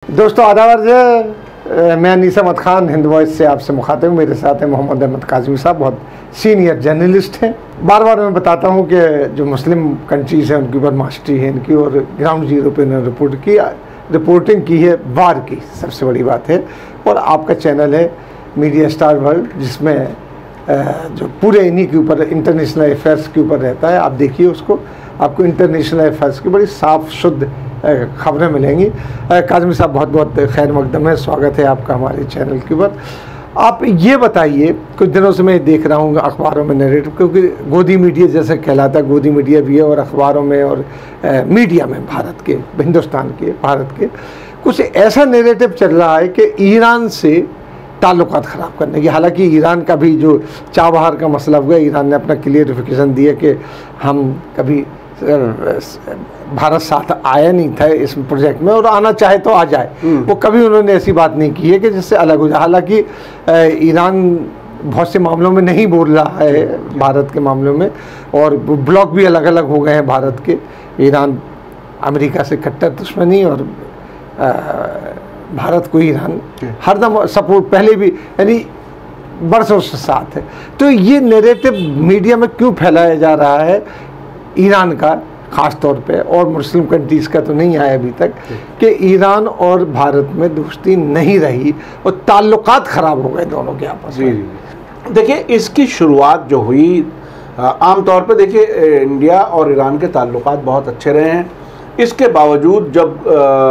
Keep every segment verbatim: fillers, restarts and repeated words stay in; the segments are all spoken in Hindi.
दोस्तों आदाब, मैं अनीस अहमद खान हिंद वॉइस से आपसे मुखातिब हूँ। मेरे साथ हैं मोहम्मद अहमद काज़मी साहब, बहुत सीनियर जर्नलिस्ट हैं। बार बार मैं बताता हूँ कि जो मुस्लिम कंट्रीज़ हैं उनके ऊपर मास्टरी है इनकी, और ग्राउंड जीरो पे इन्होंने रिपोर्ट की रिपोर्टिंग की है वार की, सबसे बड़ी बात है। और आपका चैनल है मीडिया स्टार वर्ल्ड, जिसमें जो पूरे इन्हीं के ऊपर इंटरनेशनल अफेयर्स के ऊपर रहता है। आप देखिए उसको, आपको इंटरनेशनल अफेयर्स की बड़ी साफ शुद्ध खबरें मिलेंगी। काज़मी साहब बहुत बहुत खैर मकदम है, स्वागत है आपका हमारे चैनल के ऊपर। आप ये बताइए, कुछ दिनों से मैं देख रहा हूँ अखबारों में नैरेटिव, क्योंकि गोदी मीडिया जैसे कहलाता है, गोदी मीडिया भी है, और अखबारों में और आ, मीडिया में भारत के, हिंदुस्तान के, भारत के कुछ ऐसा नैरेटिव चल रहा है कि ईरान से ताल्लुकात ख़राब करने की। हालांकि ईरान का भी जो चाबहार का मसला हुआ, ईरान ने अपना क्लियरिफिकेशन दिया कि हम कभी भारत साथ आया नहीं था इस प्रोजेक्ट में, और आना चाहे तो आ जाए। वो कभी उन्होंने ऐसी बात नहीं की है कि जिससे अलग हो जाए। हालांकि ईरान बहुत से मामलों में नहीं बोल रहा है भारत के मामलों में, और ब्लॉक भी अलग अलग हो गए हैं भारत के। ईरान अमेरिका से कट्टर दुश्मनी, और आ, भारत को ईरान हरदम सपोर्ट पहले भी, यानी बरसों से साथ है। तो ये नैरेटिव मीडिया में क्यों फैलाया जा रहा है ईरान का ख़ास तौर पे, और मुस्लिम कंट्रीज़ का तो नहीं आया अभी तक, कि ईरान और भारत में दोस्ती नहीं रही और ताल्लुकात ख़राब हो गए दोनों के आपस में? देखिए, इसकी शुरुआत जो हुई, आमतौर पे देखिए इंडिया और ईरान के ताल्लुकात बहुत अच्छे रहे हैं। इसके बावजूद जब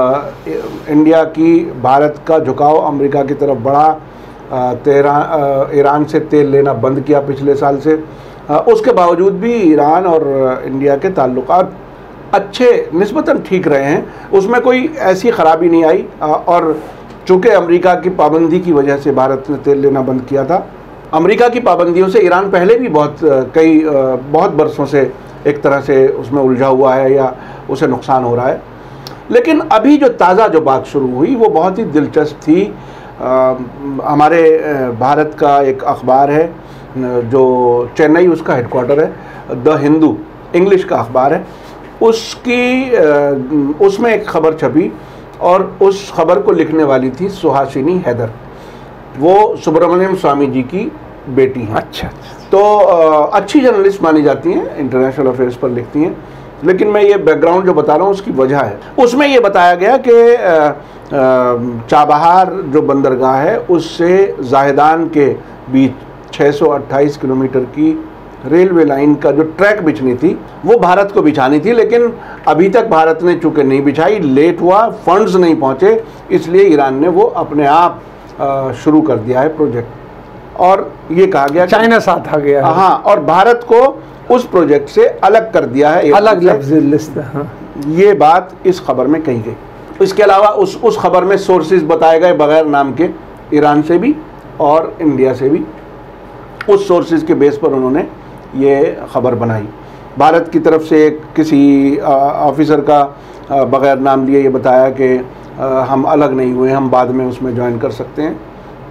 आ, इंडिया की भारत का झुकाव अमेरिका की तरफ बढ़ा, तेहरान ईरान से तेल लेना बंद किया पिछले साल से, आ, उसके बावजूद भी ईरान और इंडिया के ताल्लुकात अच्छे, निस्बतन ठीक रहे हैं। उसमें कोई ऐसी ख़राबी नहीं आई। आ, और चूँकि अमेरिका की पाबंदी की वजह से भारत ने तेल लेना बंद किया था, अमेरिका की पाबंदियों से ईरान पहले भी बहुत कई बहुत बरसों से एक तरह से उसमें उलझा हुआ है या उसे नुकसान हो रहा है। लेकिन अभी जो ताज़ा जो बात शुरू हुई वो बहुत ही दिलचस्प थी। आ, हमारे भारत का एक अखबार है जो चेन्नई उसका हेडक्वार्टर है, द हिंदू इंग्लिश का अखबार है, उसकी उसमें एक ख़बर छपी, और उस खबर को लिखने वाली थी सुहासिनी हैदर। वो सुब्रमण्यम स्वामी जी की बेटी हैं। अच्छा, तो अच्छी जर्नलिस्ट मानी जाती हैं, इंटरनेशनल अफेयर्स पर लिखती हैं। लेकिन मैं ये बैकग्राउंड जो बता रहा हूँ उसकी वजह है। उसमें ये बताया गया कि चाबहार जो बंदरगाह है उससे जाहिदान के बीच छह सौ अट्ठाईस किलोमीटर की रेलवे लाइन का जो ट्रैक बिछनी थी वो भारत को बिछानी थी, लेकिन अभी तक भारत ने चूँकि नहीं बिछाई, लेट हुआ, फंड्स नहीं पहुँचे, इसलिए ईरान ने वो अपने आप शुरू कर दिया है प्रोजेक्ट। और ये कहा गया चाइना साथ आ गया है। हाँ, और भारत को उस प्रोजेक्ट से अलग कर दिया है, अलग लफ्ज़ लिस्ट। हाँ, ये बात इस खबर में कही गई। इसके अलावा उस उस खबर में सोर्सेज बताए गए बगैर नाम के, ईरान से भी और इंडिया से भी। उस सोर्सेज के बेस पर उन्होंने ये खबर बनाई। भारत की तरफ से किसी ऑफिसर का बगैर नाम लिए ये बताया कि हम अलग नहीं हुए, हम बाद में उसमें ज्वाइन कर सकते हैं।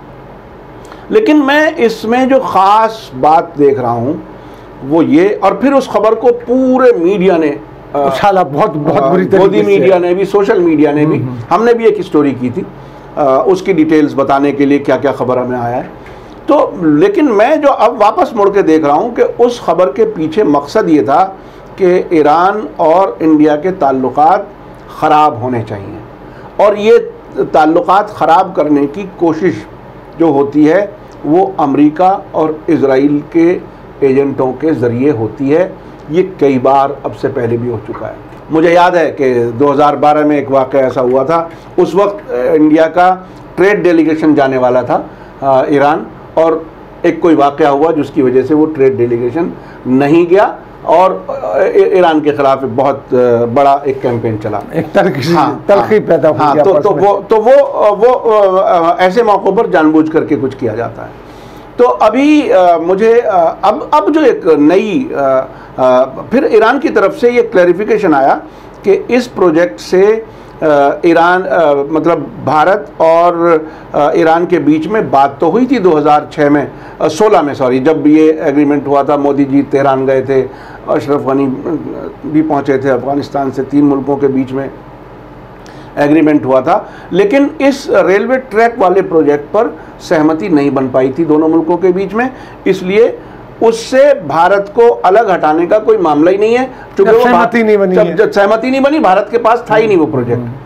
लेकिन मैं इसमें जो ख़ास बात देख रहा हूँ वो ये, और फिर उस खबर को पूरे मीडिया ने उछाला, बहुत बहुत बुरी तरीके से। मोदी मीडिया ने भी, सोशल मीडिया ने भी, हमने भी एक स्टोरी की थी आ, उसकी डिटेल्स बताने के लिए क्या क्या खबर हमें आया है। तो लेकिन मैं जो अब वापस मुड़ के देख रहा हूँ कि उस खबर के पीछे मकसद ये था कि ईरान और इंडिया के ताल्लुकात ख़राब होने चाहिए, और ये ताल्लुकात ख़राब करने की कोशिश जो होती है वो अमेरिका और इजराइल के एजेंटों के ज़रिए होती है। ये कई बार अब से पहले भी हो चुका है। मुझे याद है कि दो हज़ार बारह में एक वाक़या ऐसा हुआ था। उस वक्त इंडिया का ट्रेड डेलीगेशन जाने वाला था ईरान, और एक कोई वाक़या हुआ जिसकी वजह से वो ट्रेड डेलीगेशन नहीं गया, और ईरान के ख़िलाफ़ बहुत बड़ा एक कैंपेन चला, एक तलखी हाँ, तलखी पैदा हुई। हाँ, तो तो वो तो वो वो ऐसे मौक़ों पर जानबूझ करके कुछ किया जाता है। तो अभी आ, मुझे आ, अब अब जो एक नई आ, आ, फिर ईरान की तरफ से ये क्लैरिफिकेशन आया कि इस प्रोजेक्ट से ईरान मतलब भारत और आ, ईरान के बीच में बात तो हुई थी दो हज़ार छह में, सोलह में सॉरी, जब ये एग्रीमेंट हुआ था। मोदी जी तेहरान गए थे, अशरफ गनी भी पहुँचे थे अफ़गानिस्तान से, तीन मुल्कों के बीच में एग्रीमेंट हुआ था, लेकिन इस रेलवे ट्रैक वाले प्रोजेक्ट पर सहमति नहीं बन पाई थी दोनों मुल्कों के बीच में, इसलिए उससे भारत को अलग हटाने का कोई मामला ही नहीं है, क्योंकि वो सहमति नहीं बनी है। जब सहमति नहीं बनी, भारत के पास था ही नहीं वो प्रोजेक्ट।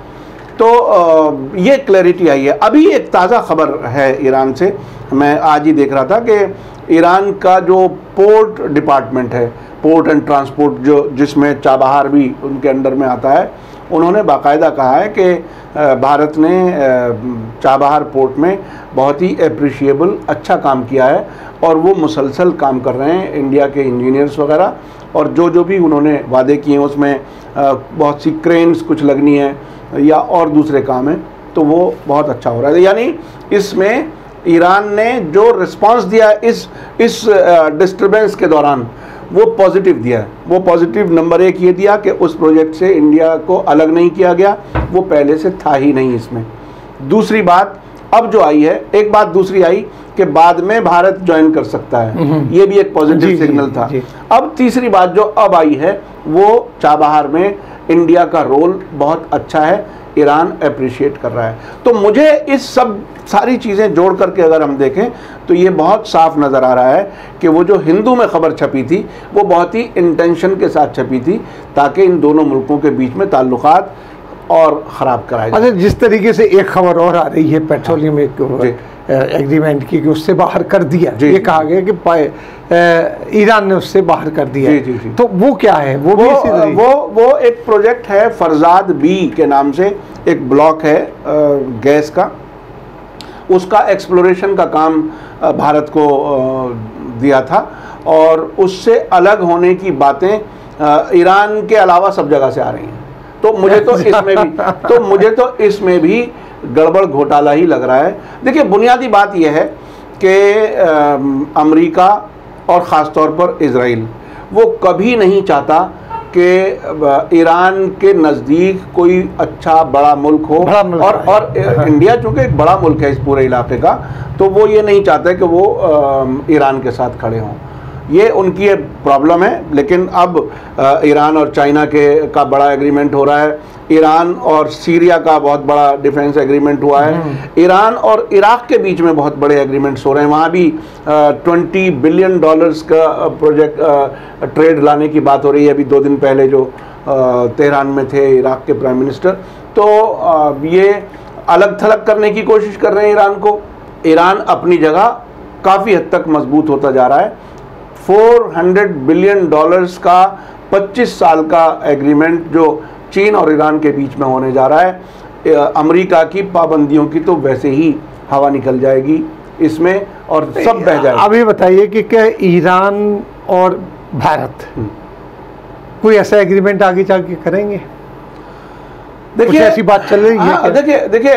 तो ये क्लैरिटी आई है। अभी एक ताज़ा खबर है ईरान से, मैं आज ही देख रहा था कि ईरान का जो पोर्ट डिपार्टमेंट है, पोर्ट एंड ट्रांसपोर्ट, जो जिसमें चाबहार भी उनके अंडर में आता है, उन्होंने बाकायदा कहा है कि भारत ने चाबहार पोर्ट में बहुत ही अप्रिशिएबल अच्छा काम किया है और वो मुसलसल काम कर रहे हैं इंडिया के इंजीनियर्स वगैरह, और जो जो भी उन्होंने वादे किए हैं उसमें बहुत सी क्रेन्स कुछ लगनी है या और दूसरे काम हैं, तो वो बहुत अच्छा हो रहा है। यानी इसमें ईरान ने जो रिस्पांस दिया इस इस डिस्टर्बेंस के दौरान, वो पॉजिटिव दिया है। वो पॉजिटिव नंबर एक ये दिया कि उस प्रोजेक्ट से इंडिया को अलग नहीं किया गया, वो पहले से था ही नहीं इसमें। दूसरी बात अब जो आई है, एक बात दूसरी आई कि बाद में भारत ज्वाइन कर सकता है, ये भी एक पॉजिटिव सिग्नल था। अब तीसरी बात जो अब आई है, वो चाबहार में इंडिया का रोल बहुत अच्छा है, ईरान अप्रिशिएट कर रहा है। तो मुझे इस सब सारी चीज़ें जोड़ करके अगर हम देखें तो ये बहुत साफ नज़र आ रहा है कि वो जो हिंदू में खबर छपी थी वो बहुत ही इंटेंशन के साथ छपी थी, ताकि इन दोनों मुल्कों के बीच में ताल्लुकात और ख़राब कराए जाए। अच्छा, जिस तरीके से एक खबर और आ रही है पेट्रोलियम एक एग्रीमेंट की कि उससे बाहर कर दिया, ये कहा गया कि ईरान ने उससे बाहर कर दिया, जी, जी, जी। तो वो क्या है? वो वो भी वो वो एक प्रोजेक्ट है, फरजाद बी के नाम से एक ब्लॉक है गैस का, उसका एक्सप्लोरेशन का काम भारत को दिया था, और उससे अलग होने की बातें ईरान के अलावा सब जगह से आ रही हैं। तो मुझे तो इसमें भी तो मुझे तो इसमें भी गड़बड़ घोटाला ही लग रहा है। देखिए, बुनियादी बात यह है कि अमेरिका और ख़ास तौर पर इजराइल वो कभी नहीं चाहता कि ईरान के नज़दीक कोई अच्छा बड़ा मुल्क हो, बड़ा मुल्क और और इंडिया चूँकि एक बड़ा मुल्क है इस पूरे इलाके का, तो वो ये नहीं चाहते कि वो ईरान के साथ खड़े हों। ये उनकी एक प्रॉब्लम है। लेकिन अब ईरान और चाइना के का बड़ा एग्रीमेंट हो रहा है, ईरान और सीरिया का बहुत बड़ा डिफेंस एग्रीमेंट हुआ है, ईरान और इराक के बीच में बहुत बड़े एग्रीमेंट्स हो रहे हैं, वहाँ भी ट्वेंटी बिलियन डॉलर्स का प्रोजेक्ट ट्रेड लाने की बात हो रही है। अभी दो दिन पहले जो तेहरान में थे इराक के प्राइम मिनिस्टर, तो ये अलग थलग करने की कोशिश कर रहे हैं ईरान को। ईरान अपनी जगह काफ़ी हद तक मजबूत होता जा रहा है। चार सौ बिलियन डॉलर्स का पच्चीस साल का एग्रीमेंट जो चीन और ईरान के बीच में होने जा रहा है, अमेरिका की पाबंदियों की तो वैसे ही हवा निकल जाएगी इसमें और सब बह जाएगा। अभी बताइए कि क्या ईरान और भारत कोई ऐसा एग्रीमेंट आगे जाके करेंगे? देखिए, ऐसी बात चल रही है। देखिए देखिए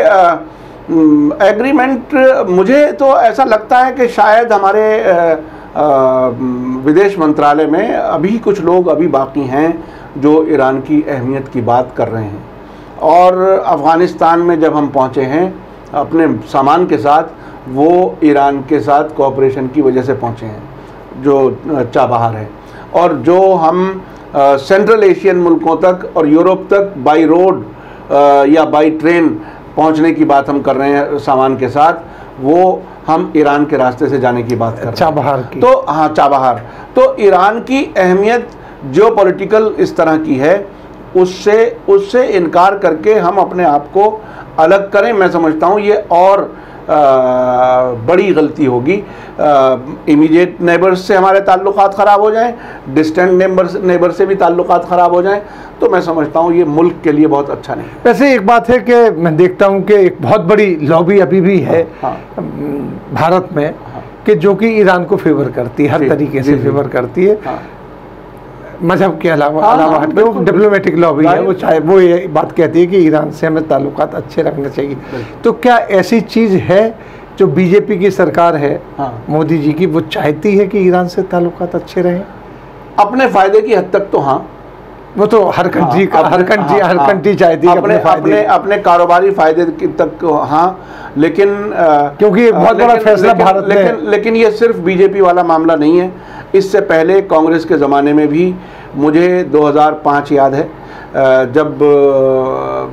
एग्रीमेंट, मुझे तो ऐसा लगता है कि शायद हमारे आ, आ, विदेश मंत्रालय में अभी कुछ लोग अभी बाकी हैं जो ईरान की अहमियत की बात कर रहे हैं, और अफ़गानिस्तान में जब हम पहुँचे हैं अपने सामान के साथ, वो ईरान के साथ कोऑपरेशन की वजह से पहुँचे हैं जो चाबहार है, और जो हम आ, सेंट्रल एशियन मुल्कों तक और यूरोप तक बाई रोड या बाई ट्रेन पहुंचने की बात हम कर रहे हैं सामान के साथ, वो हम ईरान के रास्ते से जाने की बात कर रहे हैं, चाबहार की। तो हाँ, चाबहार। तो ईरान की अहमियत जियोपॉलिटिकल इस तरह की है, उससे उससे इनकार करके हम अपने आप को अलग करें, मैं समझता हूँ ये और आ, बड़ी गलती होगी। इमीडिएट नेबर्स से हमारे ताल्लुकात ख़राब हो जाएं, डिस्टेंट नेबर्स नेबर से भी ताल्लुकात ख़राब हो जाएं, तो मैं समझता हूँ ये मुल्क के लिए बहुत अच्छा नहीं है। वैसे एक बात है कि मैं देखता हूँ कि एक बहुत बड़ी लॉबी अभी भी है हाँ, भारत में, हाँ, कि जो कि ईरान को फेवर करती है, हर तरीके से फेवर करती है, हाँ, मजहब के अलावा हाँ, अलावा हाँ, जो डिप्लोमेटिक लॉबी है वो चाहे वो ये बात कहती है कि ईरान से हमें ताल्लुकात अच्छे रखने चाहिए। तो क्या ऐसी चीज़ है जो बीजेपी की सरकार है, हाँ, मोदी जी की, वो चाहती है कि ईरान से ताल्लुकात अच्छे रहें? अपने फ़ायदे की हद तक तो हाँ, वो तो हर कंट्री का, हर कंट्री हर कंट्री चाहती है अपने अपने अपने कारोबारी फायदे तक हाँ, लेकिन क्योंकि एक बहुत बड़ा फैसला भारत में, लेकिन लेकिन ये सिर्फ बीजेपी वाला मामला नहीं है। इससे पहले कांग्रेस के ज़माने में भी, मुझे दो हज़ार पाँच याद है, जब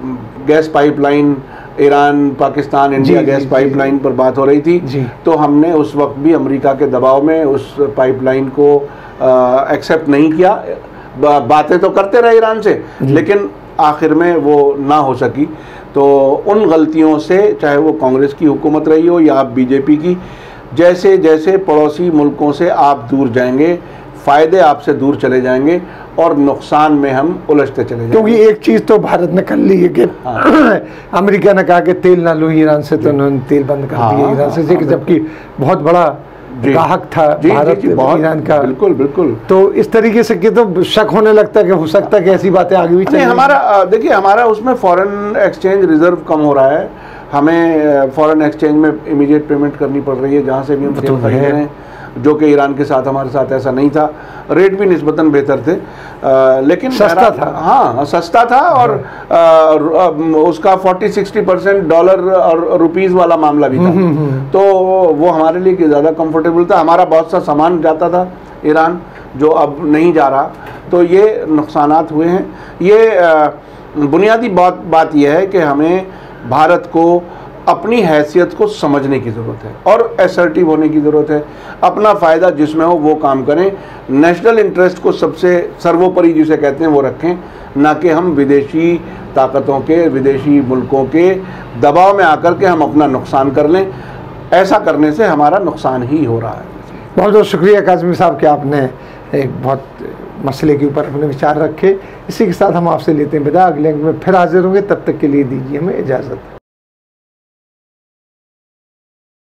gas pipeline, Iran Pakistan India जी, गैस जी, पाइपलाइन पर बात हो रही थी, जी। तो हमने उस वक्त भी अमेरिका के दबाव में उस पाइपलाइन को एक्सेप्ट नहीं किया। बा, बातें तो करते रहे ईरान से, लेकिन आखिर में वो ना हो सकी। तो उन गलतियों से, चाहे वो कांग्रेस की हुकूमत रही हो या बीजेपी की, जैसे जैसे पड़ोसी मुल्कों से आप दूर जाएंगे, फ़ायदे आपसे दूर चले जाएंगे और नुकसान में हम उलझते चले जाएंगे। क्योंकि एक चीज़ तो भारत ने कर ली है कि हाँ। अमेरिका ने कहा कि तेल ना लो ईरान से, तो उन्होंने तेल बंद कर हाँ, दिया ईरान से, हाँ, जबकि बहुत बड़ा ग्राहक था जी, भारत जी, जी, बहुत, ईरान का। बिल्कुल बिल्कुल। तो इस तरीके से कि तो शक होने लगता है कि हो सकता है कि ऐसी बातें आगे भी चलें। हमारा देखिए, हमारा उसमें फॉरेन एक्सचेंज रिजर्व कम हो रहा है, हमें फॉरेन एक्सचेंज में इमीडिएट पेमेंट करनी पड़ रही है जहाँ से भी हम तेल खरीद रहे हैं, जो कि ईरान के साथ हमारे साथ ऐसा नहीं था। रेट भी निस्बतन बेहतर थे, आ, लेकिन सस्ता था। हाँ, सस्ता था। और आ, उसका चालीस साठ परसेंट डॉलर और रुपीस वाला मामला भी था, तो वो हमारे लिए ज़्यादा कंफर्टेबल था। हमारा बहुत सा सामान जाता था ईरान, जो अब नहीं जा रहा। तो ये नुकसानात हुए हैं। ये आ, बुनियादी बात बात यह है कि हमें भारत को अपनी हैसियत को समझने की ज़रूरत है और असर्टिव होने की ज़रूरत है। अपना फ़ायदा जिसमें हो वो काम करें, नेशनल इंटरेस्ट को सबसे सर्वोपरि जिसे कहते हैं वो रखें, ना कि हम विदेशी ताकतों के, विदेशी मुल्कों के दबाव में आकर के हम अपना नुकसान कर लें। ऐसा करने से हमारा नुकसान ही हो रहा है। बहुत बहुत शुक्रिया काज़मी साहब कि आपने एक बहुत मसले के ऊपर अपने विचार रखे। इसी के साथ हम आपसे लेते हैं विदा। अगले अंक में फिर हाजिर होंगे, तब तक के लिए दीजिए हमें इजाज़त।